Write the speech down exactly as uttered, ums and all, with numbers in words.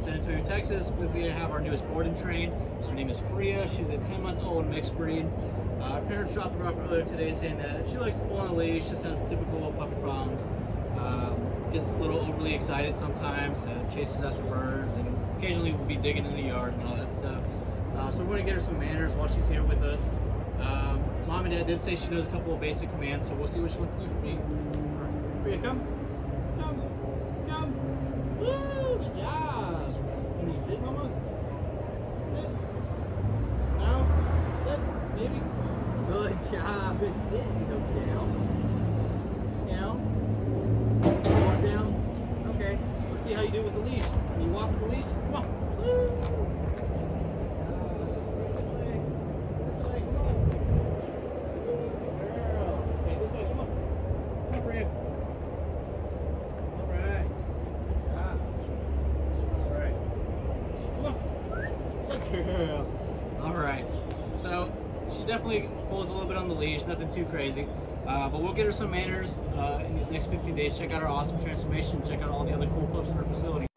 San Antonio, Texas. With me I have our newest board and train. Her name is Freya. She's a ten month old mixed breed. Uh, her parents dropped her off earlier today saying that she likes to pull on a leash, just has typical puppy problems. Um, gets a little overly excited sometimes, uh, chases after birds, and occasionally will be digging in the yard and all that stuff. Uh, so we're going to get her some manners while she's here with us. Um, Mom and Dad did say she knows a couple of basic commands, so we'll see what she wants to do for me. Freya, come. Come. Come. Woo! Good job. Can you sit, Mama? Sit. No? Sit, baby. Good job. Good sit. Go down. Down. More down. Okay. Let's see how you do with the leash. Can you walk with the leash? Come on. Woo! All right, so she definitely pulls a little bit on the leash, nothing too crazy, uh, but we'll get her some manners uh, in these next fifteen days. Check out our awesome transformation, check out all the other cool pups in our facility.